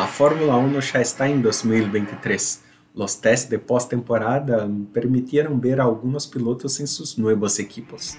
La Fórmula 1 ya está en 2023. Los test de postemporada permitieron ver a algunos pilotos en sus nuevos equipos.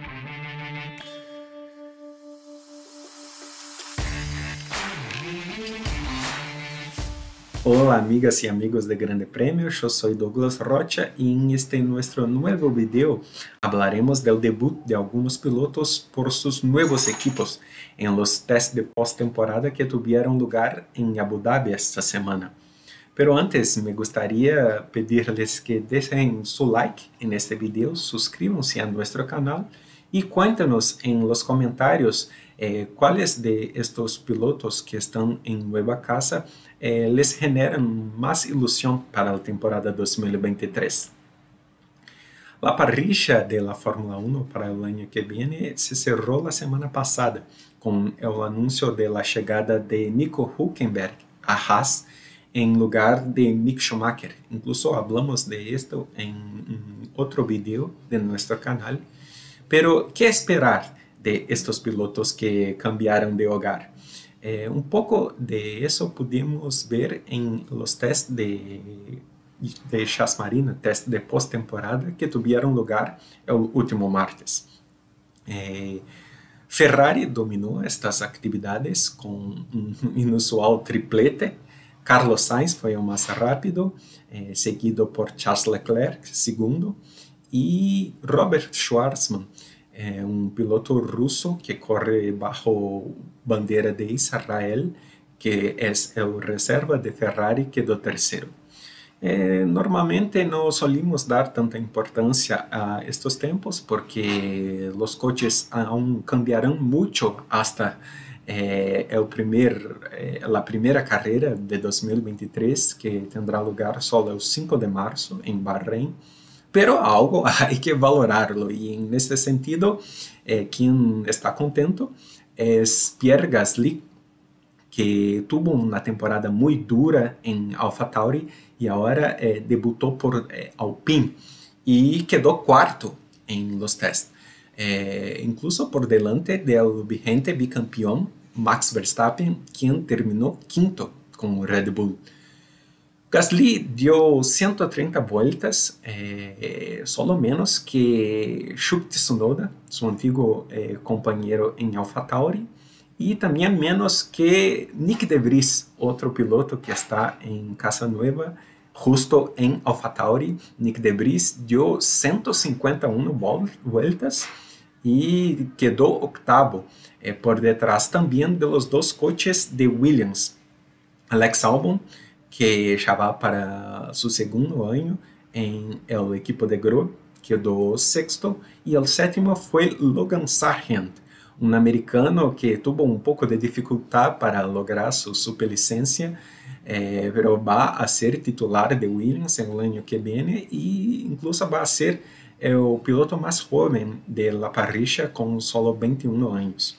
Hola amigas y amigos de Grande Premio, yo soy Douglas Rocha y en este nuestro nuevo video hablaremos del debut de algunos pilotos por sus nuevos equipos en los test de postemporada que tuvieron lugar en Abu Dhabi esta semana. Pero antes me gustaría pedirles que dejen su like en este video, suscríbanse a nuestro canal y cuéntenos en los comentarios cuáles de estos pilotos que están en nueva casa les generan más ilusión para la temporada 2023. La parrilla de la Fórmula 1 para el año que viene se cerró la semana pasada con el anuncio de la llegada de Nico Hülkenberg a Haas en lugar de Mick Schumacher. Incluso hablamos de esto en otro video de nuestro canal. Pero, ¿qué esperar de estos pilotos que cambiaron de hogar? Un poco de eso pudimos ver en los test de Yas Marina, test de postemporada que tuvieron lugar el último martes. Ferrari dominó estas actividades con un inusual triplete. Carlos Sainz fue el más rápido, seguido por Charles Leclerc, segundo, y Robert Schwarzman, un piloto ruso que corre bajo bandera de Israel, que es el reserva de Ferrari, quedó tercero. Normalmente no solimos dar tanta importancia a estos tiempos porque los coches aún cambiarán mucho hasta la primera carrera de 2023, que tendrá lugar solo el 5 de marzo en Bahrein. Pero algo hay que valorarlo y en este sentido, quien está contento es Pierre Gasly, que tuvo una temporada muy dura en AlphaTauri y ahora debutó por Alpine y quedó cuarto en los tests, incluso por delante del vigente bicampeón Max Verstappen, quien terminó quinto con Red Bull. Gasly dio 130 vueltas, solo menos que Shuki Tsunoda, su antiguo compañero en AlphaTauri, y también menos que Nick de Vries, otro piloto que está en casa nueva, justo en AlphaTauri. Nick de Vries dio 151 vueltas y quedó octavo, por detrás también de los dos coches de Williams. Alex Albon, que ya va para su segundo año en el equipo de Grosjean, quedó sexto, y el séptimo fue Logan Sargent, un americano que tuvo un poco de dificultad para lograr su superlicencia, pero va a ser titular de Williams en el año que viene e incluso va a ser el piloto más joven de la parrilla con solo 21 años.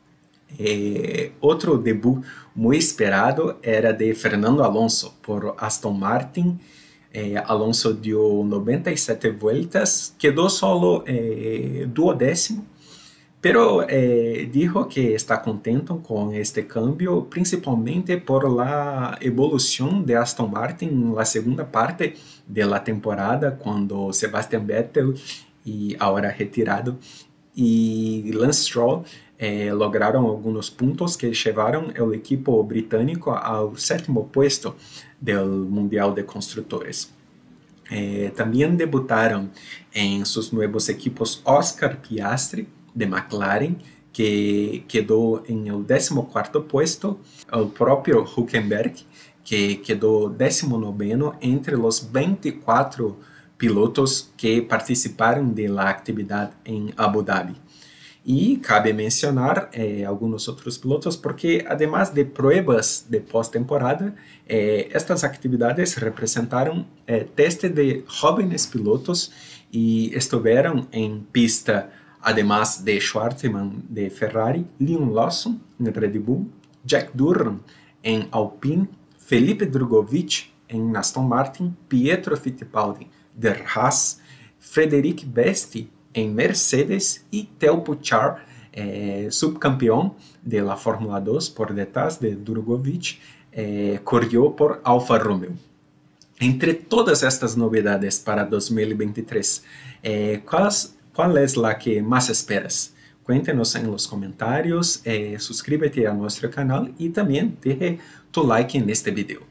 Otro debut muy esperado era de Fernando Alonso por Aston Martin. Alonso dio 97 vueltas, quedó solo duodécimo, pero dijo que está contento con este cambio, principalmente por la evolución de Aston Martin en la segunda parte de la temporada, cuando Sebastian Vettel, y ahora retirado, y Lance Stroll lograron algunos puntos que llevaron el equipo británico al séptimo puesto del Mundial de Constructores. También debutaron en sus nuevos equipos Oscar Piastri, de McLaren, que quedó en el 14º puesto, el propio Hülkenberg, que quedó 19º entre los 24 pilotos que participaron de la actividad en Abu Dhabi. Y cabe mencionar algunos otros pilotos porque además de pruebas de postemporada, estas actividades representaron test de jóvenes pilotos y estuvieron en pista, además de Schwartzman de Ferrari, Liam Lawson en Red Bull, Jack Durham en Alpine, Felipe Drugovich en Aston Martin, Pietro Fittipaldi de Haas, Frederic Besti en Mercedes y Theo Pourchaire, subcampeón de la Fórmula 2 por detrás de Drugovich, corrió por Alfa Romeo. Entre todas estas novedades para 2023, ¿cuál es la que más esperas? Cuéntenos en los comentarios, suscríbete a nuestro canal y también deje tu like en este video.